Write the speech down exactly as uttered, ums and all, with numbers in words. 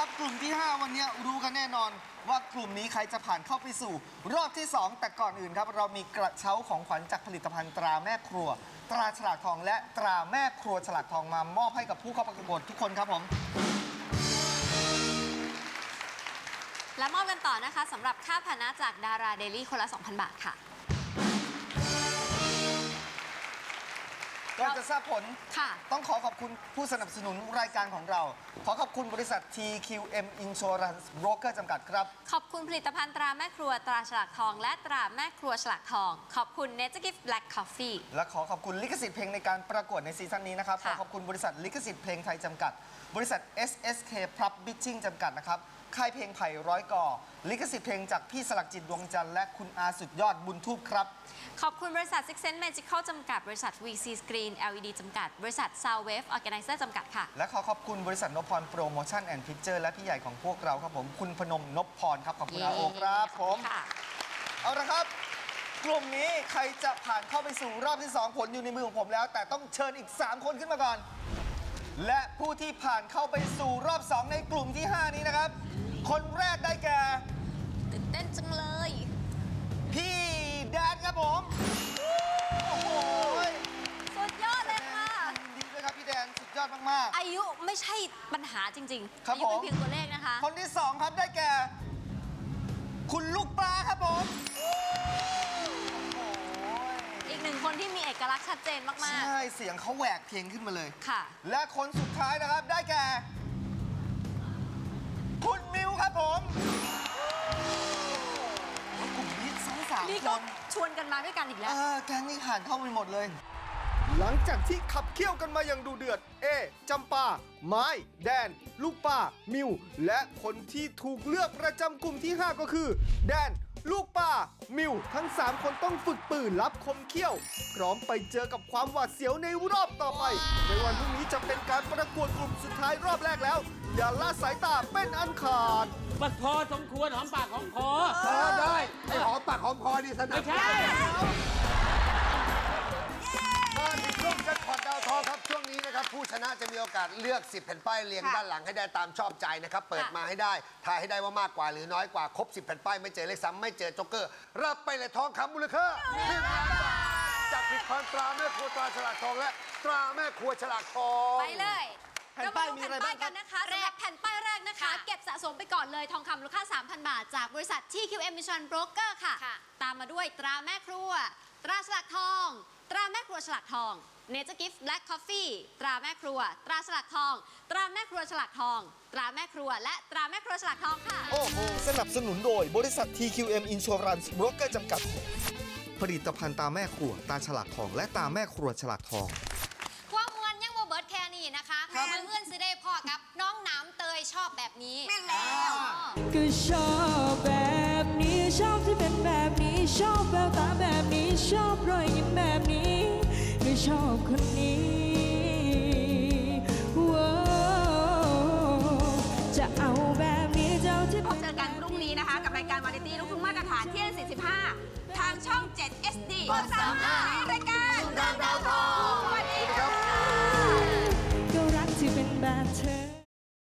ครับกลุ่มที่ห้าวันนี้รู้กันแน่นอนว่ากลุ่มนี้ใครจะผ่านเข้าไปสู่รอบที่สองแต่ก่อนอื่นครับเรามีกระเช้าของขวัญจากผลิตภัณฑ์ตราแม่ครัวตราฉลากทองและตราแม่ครัวฉลากทองมามอบให้กับผู้เข้าประกวดทุกคนครับผมและมอบกันต่อนะคะสำหรับค่าพาหนะจากดาราเดลี่คนละ สองพัน บาทค่ะเราจะทราบผลค่ะต้องขอขอบคุณผู้สนับสนุนรายการของเราขอขอบคุณบริษัท ที คิว เอ็ม Insurance Broker จำกัดครับขอบคุณผลิตภัณฑ์ตราแม่ครัวตราฉลากทองและตราแม่ครัวฉลากทองขอบคุณ Nature Gift Black Coffee และขอขอบคุณลิขสิทธิ์เพลงในการประกวดในซีซั่นนี้นะครับขอขอบคุณบริษัทลิขสิทธิ์เพลงไทยจำกัดบริษัท เอส เอส เค Publishing จำกัดนะครับค่ายเพลงไผ่ร้อยก่อลิขสิทธิ์เพลงจากพี่สลักจิตดวงจันทร์และคุณอาสุดยอดบุญทูปครับขอบคุณบริษัท Six Sense Magical จำกัดบริษัท วี ซี Screen แอล อี ดี จำกัดบริษัท Soundwave Organizer จำกัดค่ะและขอขอบคุณบริษัทนพพรโปรโมชั่นแอนด์พิกเจอร์และพี่ใหญ่ของพวกเราครับผมคุณพนมนพพรครับขอบคุณอาโอครับผมเอาละครับกลุ่มนี้ใครจะผ่านเข้าไปสู่รอบที่สองผลอยู่ในมือของผมแล้วแต่ต้องเชิญอีกสามคนขึ้นมาก่อนและผู้ที่ผ่านเข้าไปสู่รอบสองในกลุ่มที่ห้านี้นะครับคนแรกได้แก่ตื่นเต้นจังเลยพี่แดนครับผมโอ้โหสุดยอดเลยค่ะดีด้วยครับพี่แดนสุดยอดมากๆอายุไม่ใช่ปัญหาจริงๆอายุเป็นเพียงตัวเลขนะคะคนที่สองครับได้แก่คุณลูกปลาครับผมอีกหนึ่งคนที่มีเอกลักษณ์ชัดเจนมากๆใช่เสียงเขาแหวกเพลงขึ้นมาเลยค่ะและคนสุดท้ายนะครับได้แก่คุณมิวครับผมกลุ่มนี้สองสามคนชวนกันมาด้วยกันอีกแล้วแก๊งนี้ผ่านเข้าไปหมดเลยหลังจากที่ขับเคี่ยวกันมาอย่างดูเดือดเอจำปาไม้แดนลูกป้ามิวและคนที่ถูกเลือกประจำกลุ่มที่ห้าก็คือแดนลูกป้ามิวทั้งสามคนต้องฝึกปืนรับคมเขี้ยวพร้อมไปเจอกับความหวาดเสียวในรอบต่อไปในวันพรุ่งนี้จะเป็นการประกวดกลุ่มสุดท้ายรอบแรกแล้วอย่าละสายตาเป็นอันขาดบัดพอสมควรหอมปากหอมคอเออได้ไอ้หอมปากหอมคอนี่สนับไม่ใช่มาถึงช่วงแจ็คพอตดาวทองครับช่วงนี้นะครับผู้ชนะจะมีโอกาสเลือกสิบแผ่นป้ายเรียงด้านหลังให้ได้ตามชอบใจนะครับเปิดมาให้ได้ทายให้ได้ว่ามากกว่าหรือน้อยกว่าครบสิบแผ่นป้ายไม่เจอเลขซ้ำไม่เจอโจ๊กเกอร์รับไปเลยทองคำมูลค่าหนึ่งล้านบาทจากผลิตภัณฑ์ตราแม่ครัวตราฉลากทองและตราแม่ครัวฉลากทองไปเลยแผ่นป้ายมีอะไรบ้างกันนะคะแรกแผ่นป้ายแรกนะคะเก็บสะสมไปก่อนเลยทองคำมูลค่า สามพัน บาทจากบริษัท ที คิว เอ็ม Insurance Broker ค่ะตามมาด้วยตราแม่ครัวตราฉลากทองตราแม่ครัวฉลากทอง Nature Gift Black Coffee ตราแม่ครัวตราฉลากทองตราแม่ครัวฉลากทองตราแม่ครัวและตราแม่ครัวฉลากทองค่ะโอ้โหสนับสนุนโดยบริษัท ที คิว เอ็ม Insurance Broker จำกัดผลิตภัณฑ์ตาแม่ครัวตาฉลากทองและตาแม่ครัวฉลากทองความมวลยังโมเบิร์ตแค่นี้นะคะเพื่อนๆซื้อได้พ่อกับน้องน้ำเตยชอบแบบนี้แม่แล้วก็ชอบแบบนี้ชอบที่เป็นแบบนี้ชอบแววตาแบบนี้ชอบรอยยิ้มแบบนี้ก็ชอบคนนี้จะเอาแบบนี้เจ้าที่พบเจอกันพรุ่งนี้นะคะกับรายการวาไรตี้ลูกทุ่งมาตรฐานเที่ยงสี่สิบห้าทางช่องเจ็ด เอส ดี กดสามสิบห้าในรายการ